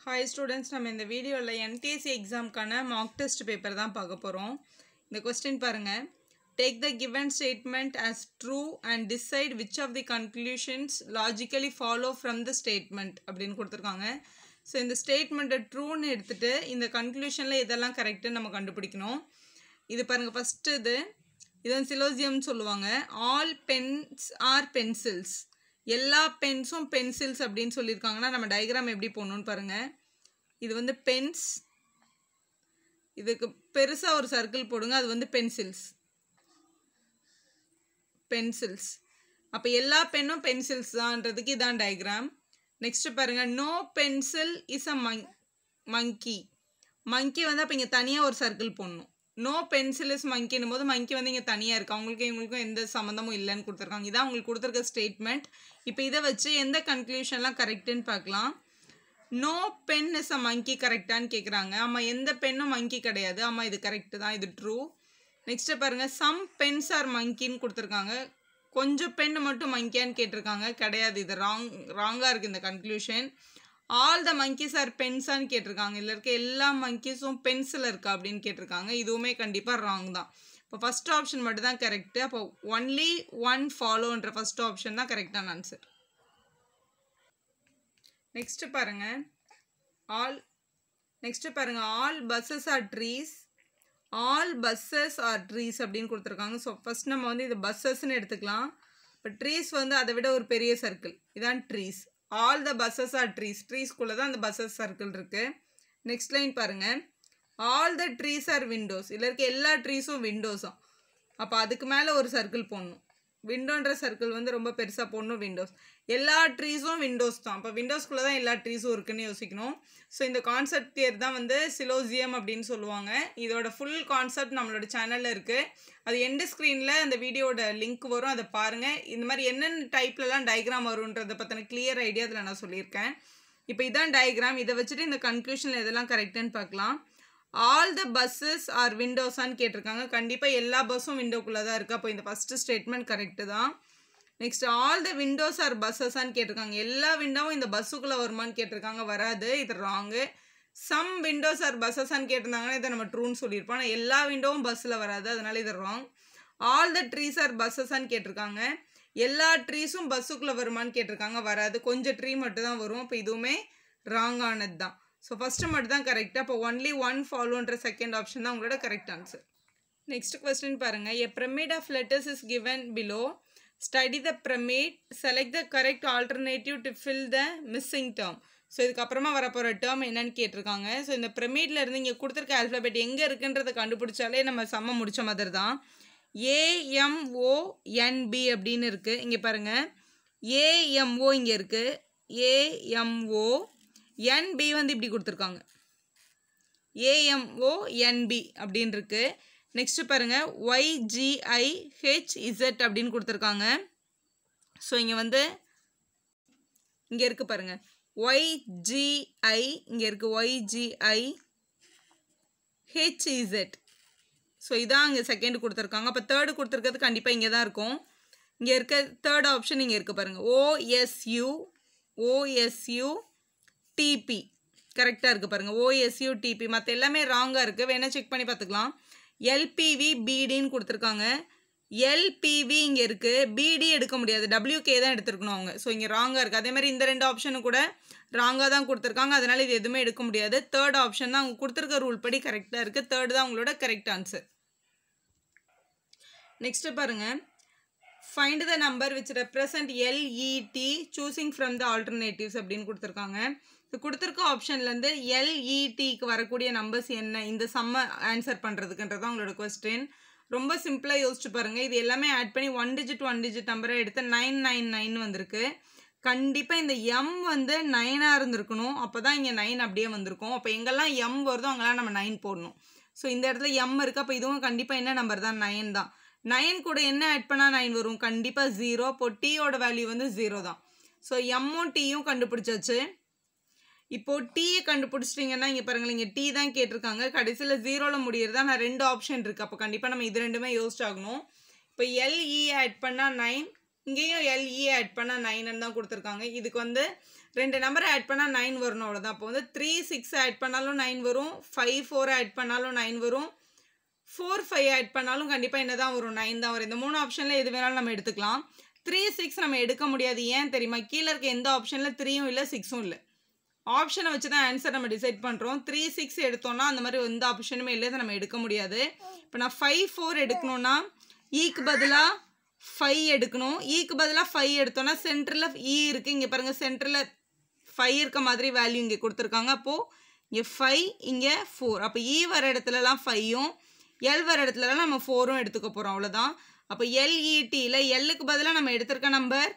Hi students, நம்ம இந்த வீடியோல NTSE examக்கான mock test paper தான் பார்க்க போறோம். இந்த question பாருங்க. Take the given statement as true and decide which of the conclusions logically follow from the statement அப்படினு கொடுத்திருக்காங்க. So இந்த statement true ன்னு எடுத்துட்டு இந்த conclusionல இதெல்லாம் கரெக்ட் நம்ம கண்டுபிடிக்கணும். இது பாருங்க first இதுதான் syllogism சொல்லுவாங்க. All pens are pencils. எல்லா பென்ஸும் பென்சில்ஸ் அப்படின்னு சொல்லியிருக்காங்கன்னா நம்ம டயக்ராம் எப்படி போடணும்னு பாருங்க. இது வந்து பென்ஸ், இதுக்கு பெருசா ஒரு சர்க்கிள் போடுங்க, அது வந்து பென்சில்ஸ். பென்சில்ஸ் அப்ப எல்லா பென்னும் பென்சில்ஸ் தான்றதுக்கு இதான் டயக்ராம். நெக்ஸ்ட் பாருங்க, no pencil is a monkey. Monkey வந்து அப்ப இங்க தனியா ஒரு சர்க்கிள் போடணும். நோ பென்சில் இஸ் மங்கின்னும் போது மங்கி வந்து இங்கே தனியாக இருக்குது, அவங்களுக்கும் இவங்களுக்கும் எந்த சம்மந்தமும் இல்லைன்னு கொடுத்துருக்காங்க. இதான் அவங்களுக்கு கொடுத்துருக்க ஸ்டேட்மெண்ட். இப்போ இதை வச்சு எந்த கன்க்ளூஷன்லாம் கரெக்டுன்னு பார்க்கலாம். No pen is a monkey கரெக்டான்னு கேட்குறாங்க. ஆமாம், எந்த பென்னும் மங்கி கிடையாது. ஆமாம், இது கரெக்டு தான், இது ட்ரூ. நெக்ஸ்ட்டு பாருங்கள், சம் பென்ஸ் ஆர் மங்கின்னு கொடுத்துருக்காங்க. கொஞ்சம் பென் மட்டும் மங்கியான்னு கேட்டிருக்காங்க, கிடையாது, இது ராங்காக இருக்குது இந்த conclusion. All the monkeys are பென்ஸான்னு கேட்டிருக்காங்க. இதில் இருக்க எல்லா மங்கீஸும் பென்சில் இருக்கா அப்படின்னு கேட்டிருக்காங்க. இதுவுமே கண்டிப்பாக ராங் தான். இப்போ ஃபஸ்ட் ஆப்ஷன் மட்டும் தான் கரெக்டு. அப்போ ஒன்லி ஒன் ஃபாலோன்ற ஃபஸ்ட் ஆப்ஷன் தான் கரெக்டான ஆன்சர். நெக்ஸ்ட்டு பாருங்கள், all buses are trees. All buses are trees அப்படின்னு கொடுத்துருக்காங்க. ஸோ ஃபஸ்ட் நம்ம வந்து இது பஸ்ஸஸ்ன்னு எடுத்துக்கலாம். இப்போ ட்ரீஸ் வந்து அதை விட ஒரு பெரிய சர்க்கிள், இதான் trees. All the buses are trees, ட்ரீஸ்குள்ளே தான் அந்த பஸ்ஸஸ் சர்க்கிள் இருக்குது. நெக்ஸ்ட் லைன் பாருங்கள், all the trees are windows. இதில் இருக்க எல்லா ட்ரீஸும் விண்டோஸும். அப்போ அதுக்கு மேலே ஒரு சர்க்கிள் போடணும். விண்டோன்ற சர்க்கிள் வந்து ரொம்ப பெருசாக போடணும். விண்டோஸ், எல்லா ட்ரீஸும் விண்டோஸ் தான். அப்போ விண்டோஸ்குள்ளே தான் எல்லா ட்ரீஸும் இருக்குன்னு யோசிக்கணும். ஸோ இந்த கான்செப்ட் தியரி தான் வந்து சிலோசியம் அப்படின்னு சொல்லுவாங்க. இதோட ஃபுல் கான்செப்ட் நம்மளோட சேனலில் இருக்குது. அது எண்டு ஸ்க்ரீனில் அந்த வீடியோட லிங்க் வரும், அதை பாருங்கள். இந்த மாதிரி என்னென்ன டைப்லலாம் டயக்ராம் வரும்ன்றதை பற்றின கிளியர் ஐடியா அதில் நான் சொல்லியிருக்கேன். இப்போ இதான் டயக்ராம். இதை வச்சுட்டு இந்த கன்க்ளூஷனில் எதெல்லாம் கரெக்டுன்னு பார்க்கலாம். ஆல் த பஸ்ஸஸ் ஆர் விண்டோஸான்னு கேட்டிருக்காங்க. கண்டிப்பாக எல்லா பஸ்ஸும் விண்டோக்குள்ளே தான் இருக்குது. அப்போ இந்த ஃபஸ்ட்டு ஸ்டேட்மெண்ட் கரெக்டு தான். Next all the windows are பஸ்ஸஸான்னு கேட்டிருக்காங்க. எல்லா விண்டோவும் இந்த பஸ்ஸுக்குள்ளே வருமானு கேட்டிருக்காங்க, வராது, இது ராங்கு. சம் விண்டோஸ் ஆர் பஸ்ஸஸான்னு கேட்டிருந்தாங்கன்னா இதை நம்ம ட்ரூன்னு சொல்லியிருப்போம். ஆனால் எல்லா விண்டோவும் பஸ்ஸில் வராது, அதனால இது wrong. All the trees are பஸ்ஸஸான்னு கேட்டிருக்காங்க. எல்லா ட்ரீஸும் பஸ்ஸுக்குள்ளே வருமானு கேட்டிருக்காங்க, வராது, கொஞ்சம் ட்ரீ மட்டும் தான் வரும். இப்போ இதுவுமே ராங்கானது தான். ஸோ ஃபஸ்ட்டு மட்டும் தான் கரெக்டாக. அப்போ ஒன்லி ஒன் ஃபாலோன்ற செகண்ட் ஆப்ஷன் தான் உங்களோட கரெக்ட் ஆன்சர். நெக்ஸ்ட் கொஸ்டின் பாருங்கள், a pyramid of letters is given below. Study the pyramid, select the correct alternative to fill the missing term. So இதுக்கப்புறமா வரப்போகிற டேர்ம் என்னன்னு கேட்டிருக்காங்க. ஸோ இந்த பிரமிட்ல இருந்து இங்கே கொடுத்துருக்க ஆல்ஃபபெட் எங்கே இருக்குன்றதை கண்டுபிடிச்சாலே நம்ம சம்ம முடிச்ச மாதிரி தான். AMONB அப்படின்னு இருக்குது. இங்கே பாருங்கள், AMO இங்கே இருக்குது, AMO. NB வந்து இப்படி கொடுத்துருக்காங்க, AMONB அப்படின்னு இருக்கு. நெக்ஸ்ட் பாருங்க, YGIHZ அப்படின்னு கொடுத்துருக்காங்க. ஸோ இங்கே வந்து இங்கே இருக்கு பாருங்க, YGI இங்கே இருக்கு, YGIHZ. ஸோ இதான் இங்கே செகண்ட் கொடுத்துருக்காங்க. அப்போ தேர்டு கொடுத்துருக்கிறது கண்டிப்பாக இங்கே தான் இருக்கும். இங்கே இருக்க தேர்ட் ஆப்ஷன் இங்கே இருக்குது பாருங்க, OSUTP கரெக்டாக இருக்குது பாருங்கள், OSUTP. மற்ற எல்லாமே ராங்காக இருக்குது, வேணால் செக் பண்ணி பார்த்துக்கலாம். LPVBDன்னு கொடுத்துருக்காங்க. LPV இங்கே இருக்குது, BD எடுக்க முடியாது, WK தான் எடுத்துருக்கணும் அவங்க. ஸோ இங்கே ராங்காக இருக்குது. அதே மாதிரி இந்த ரெண்டு ஆப்ஷனும் கூட ராங்காக தான் கொடுத்துருக்காங்க, அதனால் இது எதுவுமே எடுக்க முடியாது. தேர்ட் ஆப்ஷன் தான் அவங்க கொடுத்துருக்க ரூல் படி கரெக்டாக இருக்குது. தேர்ட் தான் உங்களோட கரெக்ட் ஆன்சர். நெக்ஸ்ட்டு பாருங்கள், find the number which represent LET choosing from the alternatives அப்படின்னு கொடுத்துருக்காங்க. இது கொடுத்துருக்க ஆப்ஷன்லேருந்து LETக்கு வரக்கூடிய நம்பர்ஸ் என்ன, இந்த சம்ம ஆன்சர் பண்ணுறதுக்குன்றதான் உங்களோட கொஸ்டின். ரொம்ப சிம்பிளாக யோசிச்சு பாருங்கள். இது எல்லாமே ஆட் பண்ணி ஒன் டிஜிட் நம்பரை எடுத்து 999 வந்திருக்கு. கண்டிப்பாக இந்த M வந்து 9ஆக இருந்திருக்கணும், அப்போ தான் இங்கே 9 அப்படியே வந்திருக்கும். அப்போ எங்கெல்லாம் M வருதோ அங்கெல்லாம் நம்ம 9 போடணும். ஸோ இந்த இடத்துல M இருக்குது, அப்போ இதுவும் கண்டிப்பாக என்ன நம்பர் தான், 9 தான். 9 கூட என்ன ஆட் பண்ணால் 9 வரும், கண்டிப்பாக 0. இப்போ டீயோட வேல்யூ வந்து 0 தான். ஸோ எம்மும் டீயும் கண்டுபிடிச்சாச்சு. இப்போது டீயை கண்டுபிடிச்சிட்டிங்கன்னா இங்கே பாருங்கள், இங்கே டீ தான் கேட்டிருக்காங்க, கடைசியில் 0ல் முடியறதா. நான் ரெண்டு ஆப்ஷன் இருக்குது, அப்போ கண்டிப்பாக நம்ம இது ரெண்டுமே யோசிச்சாகணும். இப்போ LE ஆட் பண்ணால் 9, இங்கேயும் LE ஆட் பண்ணால் 9ன்னு தான் கொடுத்துருக்காங்க. இதுக்கு வந்து ரெண்டு நம்பர் ஆட் பண்ணால் 9 வரணும், அவ்வளோதான். அப்போ வந்து 3 6 ஆட் பண்ணாலும் 9 வரும், 5 4 ஆட் பண்ணாலும் 9 வரும், 4 5 ஆட் பண்ணாலும் கண்டிப்பாக என்ன தான் வரும், 9 தான் வரும். இந்த 3 ஆப்ஷனில் எது வேணாலும் நம்ம எடுத்துக்கலாம். 3 6 நம்ம எடுக்க முடியாது. ஏன் தெரியுமா? கீழே இருக்க எந்த ஆப்ஷனில் 3யும் இல்லை 6ம் இல்லை. ஆப்ஷனை வச்சு தான் ஆன்சர் நம்ம டிசைட் பண்ணுறோம். 3 6 எடுத்தோம்னா அந்த மாதிரி எந்த ஆப்ஷனுமே இல்லை, அதை நம்ம எடுக்க முடியாது. இப்போ நான் 5 4 எடுக்கணும்னா ஈக்கு பதிலாக 5 எடுக்கணும். ஈக்கு பதிலாக 5 எடுத்தோம்னா சென்டரில் ஈ இருக்குது, இங்கே பாருங்கள் சென்டரில் 5 இருக்க மாதிரி வேல்யூ இங்கே கொடுத்துருக்காங்க. அப்போது இங்கே 5 இங்கே 4. அப்போ ஈ வர இடத்துலலாம் 5யும் எல் வர இடத்துலலாம் நம்ம 4ம் எடுத்துக்க போகிறோம், அவ்வளோதான். அப்போ எல்இடியில் எல்லுக்கு பதிலாக நம்ம எடுத்திருக்க நம்பர்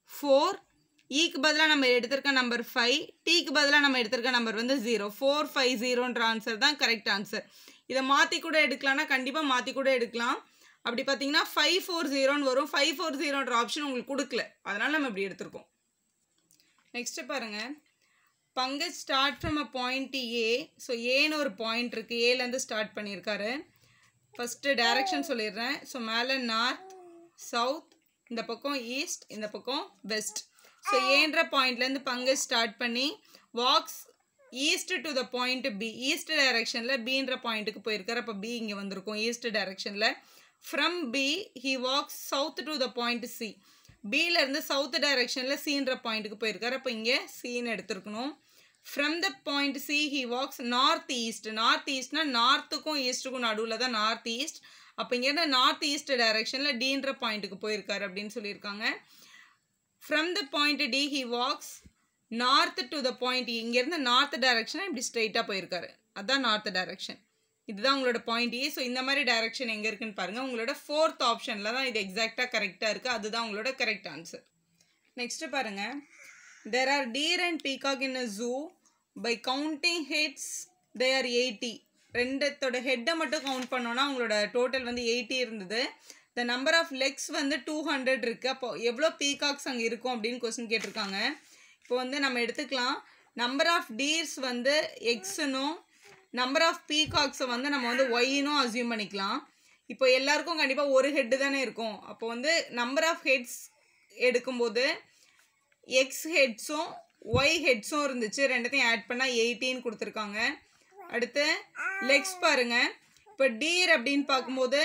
4, ஈக்கு பதிலாக நம்ம எடுத்திருக்க நம்பர் 5, டீக்கு பதிலாக நம்ம எடுத்திருக்க நம்பர் வந்து 0. 4 5 0ன்ற ஆன்சர் தான் கரெக்ட் ஆன்சர். இதை மாற்றி கூட எடுக்கலாம்னா கண்டிப்பாக மாற்றி கூட எடுக்கலாம். அப்படி பார்த்தீங்கன்னா 5 4 0ன்னு வரும். 5 4 0ன்ற ஆப்ஷன் உங்களுக்கு கொடுக்கல, அதனால் நம்ம இப்படி எடுத்திருக்கோம். நெக்ஸ்ட்டு பாருங்கள், Pankaj start from a point A. So ஏன்னு ஒரு பாயிண்ட் இருக்குது, ஏலேருந்து ஸ்டார்ட் பண்ணியிருக்காரு. ஃபஸ்ட்டு டைரக்ஷன் சொல்லிடுறேன். ஸோ மேலே நார்த் சவுத், இந்த பக்கம் ஈஸ்ட், இந்த பக்கம் வெஸ்ட். ஸோ ஏன்ற பாயிண்ட்லேருந்து பங்கஜ் ஸ்டார்ட் பண்ணி walks east to the point B. East டைரக்ஷனில் பீன்ற பாயிண்ட்டுக்கு போயிருக்காரு. அப்போ பி இங்கே வந்திருக்கும் ஈஸ்ட் டைரக்ஷனில். From B he walks south to the point C. பியிலேருந்து சவுத் டைரக்ஷனில் சின்ற பாயிண்ட்டுக்கு போயிருக்காரு. அப்போ இங்கே சின்னு எடுத்துருக்கணும். From the point C he walks north east. North ஈஸ்ட்னா நார்த்துக்கும் ஈஸ்ட்டுக்கும் நடுவில் தான் நார்த் ஈஸ்ட். அப்போ இங்கேருந்து நார்த் ஈஸ்ட் டைரக்ஷனில் டீன்ற பாயிண்ட்டுக்கு போயிருக்காரு அப்படின்னு சொல்லியிருக்காங்க. From the point D he walks north to the point. இங்கேருந்து நார்த் டைரக்ஷனாக இப்படி ஸ்ட்ரைட்டாக போயிருக்காரு, அதுதான் நார்த் டைரக்ஷன். இதுதான் உங்களோட பாயிண்ட் ஏ. ஸோ இந்த மாதிரி டைரக்ஷன் எங்கே இருக்குன்னு பாருங்கள். உங்களோட 4th ஆப்ஷனில் தான் இது எக்ஸாக்டாக கரெக்டாக இருக்குது, அதுதான் உங்களோட கரெக்ட் ஆன்சர். நெக்ஸ்ட்டு பாருங்கள், there are deer and peacock in a zoo. By counting heads they are 80. ரெண்டத்தோட ஹெட்டை மட்டும் கவுண்ட் பண்ணோன்னா உங்களோட டோட்டல் வந்து 80 இருந்தது. the number of legs வந்து 200 இருக்குது. அப்போ எவ்வளோ பீகாக்ஸ் அங்கே இருக்கும் அப்படின்னு கொஸ்டின் கேட்டிருக்காங்க. இப்போ வந்து நம்ம எடுத்துக்கலாம், நம்பர் ஆஃப் டீர்ஸ் வந்து எக்ஸ்னும் நம்பர் ஆஃப் பீகாக்ஸை வந்து நம்ம வந்து ஒய்னும் அசியூம் பண்ணிக்கலாம். இப்போ எல்லாருக்கும் கண்டிப்பாக ஒரு ஹெட்டு தானே இருக்கும். அப்போ வந்து நம்பர் ஆஃப் ஹெட்ஸ் எடுக்கும்போது எக்ஸ் ஹெட்ஸும் ஒய் ஹெட்ஸும் இருந்துச்சு, ரெண்டுத்தையும் ஆட் பண்ணால் 18 கொடுத்துருக்காங்க. அடுத்து லெக்ஸ் பாருங்கள். இப்போ டீர் அப்படின்னு பார்க்கும்போது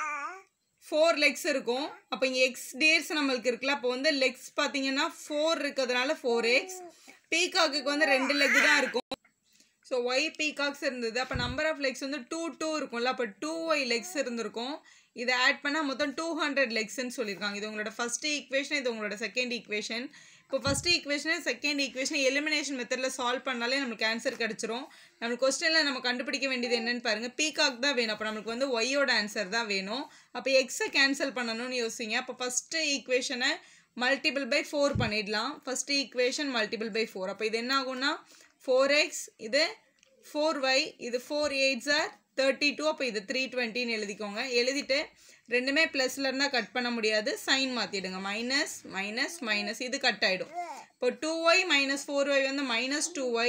4 லெக்ஸ் இருக்கும். அப்போ இங்கே எக்ஸ் டீர்ஸ் நம்மளுக்கு இருக்குல்ல, அப்போ வந்து லெக்ஸ் பார்த்தீங்கன்னா 4 இருக்கிறதுனால 4x. பீகாக்கு வந்து 2 லெக் தான் இருக்கும். ஸோ ஒய் பீகாக்ஸ் இருந்தது. அப்போ நம்பர் ஆஃப் லெக்ஸ் வந்து 2 2 இருக்கும்ல, அப்போ 2y லெக்ஸ் இருந்திருக்கும். இதை ஆட் பண்ணால் மொத்தம் 200 லெக்ஸ்ன்னு சொல்லியிருக்காங்க. இது உங்களோட ஃபஸ்ட்டு ஈக்குவேஷன், இது உங்களோட செகண்ட் ஈக்குவேஷன். இப்போ first equation second equation elimination மெத்தடில் சால்வ் பண்ணாலே நம்மளுக்கு ஆன்சர் கிடச்சிரும். நம்மளுக்கு கொஸ்டினில் நம்ம கண்டுபிடிக்க வேண்டியது என்னென்னு பாருங்கள், பீகாக் தான் வேணும். அப்போ நம்மளுக்கு வந்து ஒய்யோட ஆன்சர் தான் வேணும். அப்போ எக்ஸை கேன்சல் பண்ணணும்னு யோசிங்க. அப்போ ஃபஸ்ட்டு ஈக்குவேஷனை மல்டிபிள் பை 4 பண்ணிடலாம். First equation multiple by 4. அப்போ இது என்ன ஆகும்னா 4x, இது 4y, இது 4 8s are 32. அப்போ இது 320ன்னு எழுதிக்கோங்க. எழுதிட்டு ரெண்டுமே ப்ளஸில் இருந்தால் கட் பண்ண முடியாது, சைன் மாற்றிடுங்க. மைனஸ் மைனஸ் மைனஸ், இது கட் ஆகிடும். இப்போ 2y மைனஸ் 4y வந்து மைனஸ் 2y,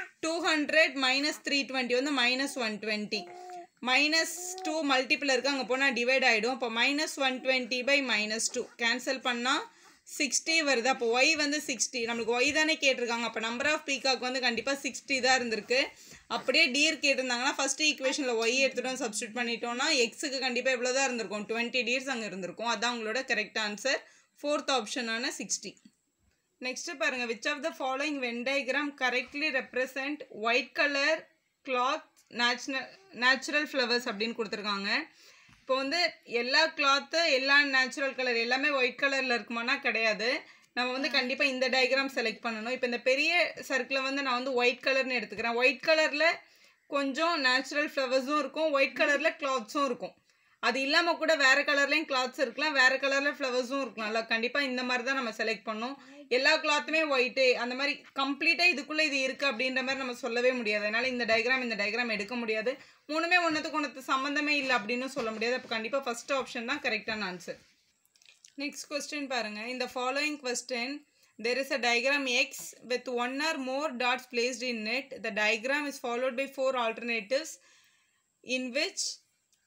200 மைனஸ் 320 வந்து மைனஸ் 120. மைனஸ் 2 மல்டிபிள் இருக்குது, அங்கே போனால் டிவைட் ஆகிடும். இப்போ மைனஸ் 120 பை மைனஸ் 2 கேன்சல் பண்ணால் 60 வருது. அப்போ ஒய் வந்து 60. நம்மளுக்கு ஒய் தானே கேட்டிருக்காங்க. அப்போ நம்பர் ஆஃப் பீகாக் வந்து கண்டிப்பாக 60 தான் இருந்திருக்கு. அப்படியே டீர் கேட்டிருந்தாங்கன்னா ஃபஸ்ட்டு ஈக்குவேஷனில் ஒய் எடுத்துகிட்டு சப்ஸ்டியூட் பண்ணிட்டோம்னா எக்ஸுக்கு கண்டிப்பாக எவ்வளோ தான் இருந்திருக்கும், 20 டீர்ஸ் அங்கே இருந்திருக்கும். அதுதான் உங்களோட கரெக்ட் ஆன்சர், 4th ஆப்ஷனான 60. நெக்ஸ்ட்டு பாருங்கள், which of the following Venn diagram correctly represent white colour cloth natural flowers அப்படின்னு கொடுத்துருக்காங்க. இப்போ வந்து எல்லா கிளாத்து எல்லா நேச்சுரல் கலர் எல்லாமே ஒயிட் கலரில் இருக்குமானா கிடையாது. நம்ம வந்து கண்டிப்பாக இந்த டயக்ராம் செலக்ட் பண்ணணும். இப்போ இந்த பெரிய சர்க்கிளை வந்து நான் வந்து ஒயிட் கலர்னு எடுத்துக்கிறேன். ஒயிட் கலரில் கொஞ்சம் நேச்சுரல் ஃப்ளவர்ஸும் இருக்கும், ஒயிட் கலரில் கிளாத்ஸும் இருக்கும். அது இல்லாமல் கூட வேறு கலர்லேயும் கிளாத்ஸ் இருக்கலாம், வேறு கலரில் ஃப்ளவர்ஸும் இருக்கலாம்ல. கண்டிப்பாக இந்த மாதிரி தான் நம்ம செலக்ட் பண்ணணும். எல்லா கிளாத்துமே ஒயிட்டு அந்த மாதிரி கம்ப்ளீட்டாக இதுக்குள்ளே இது இருக்குது அப்படின்ற மாதிரி நம்ம சொல்லவே முடியாது. அதனால் இந்த டயக்ராம் எடுக்க முடியாது. மூணுமே ஒன்றுத்துக்கு சம்மந்தமே இல்லை அப்படின்னு சொல்ல முடியாது. அப்போ கண்டிப்பாக ஃபஸ்ட் ஆப்ஷன் தான் கரெக்டான ஆன்சர். நெக்ஸ்ட் கொஸ்டின் பாருங்கள். இந்த following question, there is a diagram X with one or more dots placed in it. The diagram is followed by 4 alternatives in which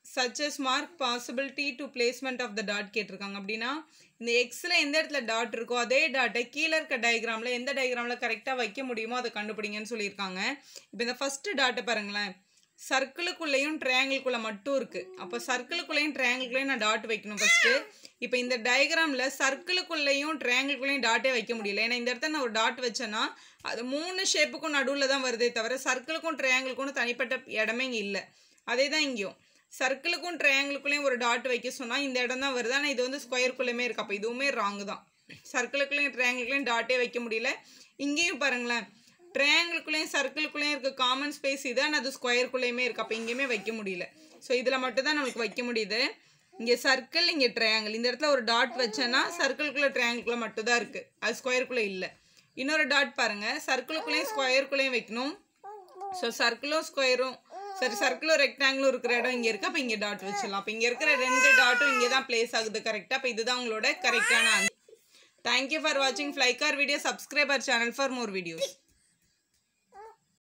such as mark possibility to placement of the dot கேட்டிருக்காங்க. அப்படின்னா இந்த எக்ஸில் எந்த இடத்துல dot இருக்கோ அதே டாட்டை கீழே இருக்க டயக்ராமில் எந்த டயக்ராமில் கரெக்டாக வைக்க முடியுமோ அதை கண்டுபிடிங்கன்னு சொல்லியிருக்காங்க. இப்போ இந்த ஃபஸ்ட்டு டாட்டை பாருங்களேன், சர்க்கிளுக்குள்ளேயும் ட்ரையாங்கிள்குள்ளே மட்டும் இருக்குது. அப்போ சர்க்கிளுக்குள்ளேயும் ட்ரையாங்கிள்குள்ளேயும் நான் டாட் வைக்கணும் ஃபஸ்ட்டு. இப்போ இந்த டயக்ராமில் சர்க்கிளுக்குள்ளேயும் ட்ரையாங்கிள்குள்ளேயும் டாட்டே வைக்க முடியல. ஏன்னா இந்த இடத்துல நான் ஒரு டாட் வச்சேன்னா அது 3 ஷேப்புக்கும் நடுவில் தான் வருதே தவிர சர்க்கிளுக்கும் ட்ரையாங்கிள்க்கும் தனிப்பட்ட இடமே இங்கே இல்லை. அதே தான் இங்கேயும் சர்க்கிளுக்கும் ட்ரையாங்கிளுக்குள்ளேயும் ஒரு டாட் வைக்க சொன்னால் இந்த இடம் தான் வருது. ஆனால் இது வந்து ஸ்கொயருக்குள்ளேயுமே இருக்குது. அப்போ இதுவுமே ராங்கு தான். சர்க்கிளுக்குள்ளேயும் ட்ரையாங்கிளுக்குள்ளேயும் டாட்டே வைக்க முடியல. இங்கேயும் பாருங்களேன், ட்ரையாங்கிளுக்குள்ளேயும் சர்க்கிளுக்குள்ளேயும் இருக்க காமன் ஸ்பேஸ் இது, ஆனால் அது ஸ்கொயருக்குள்ளேயுமே இருக்குது. அப்போ இங்கேயுமே வைக்க முடியல. ஸோ இதில் மட்டும் தான் நம்மளுக்கு வைக்க முடியுது. இங்கே சர்க்கிள், இங்கே ட்ரையாங்கிள். இந்த இடத்துல ஒரு டாட் வச்சேன்னா சர்க்கிளுக்குள்ளே ட்ரையாங்கிள்குள்ளே மட்டும் தான் இருக்குது, அது ஸ்கொயருக்குள்ளே இல்லை. இன்னொரு டாட் பாருங்கள், சர்க்கிளுக்குள்ளேயும் ஸ்கொயருக்குள்ளேயும் வைக்கணும். ஸோ சர்க்கிளும் ஸ்கொயரும் சரி சர்க்கிளும் ரெக்டாங்கிளும் இருக்கிற இடம் இங்கே இருக்குது. அப்போ இங்கே டாட் வச்சிடலாம். அப்போ இங்கே இருக்கிற 2 டாட்டும் இங்கே தான் பிளேஸ் ஆகுது கரெக்டாக. அப்போ இதுதான் உங்களோட கரெக்டான ஆன்சர். தேங்க்யூ ஃபார் வாட்சிங். Like our video, subscribe our channel for more videos.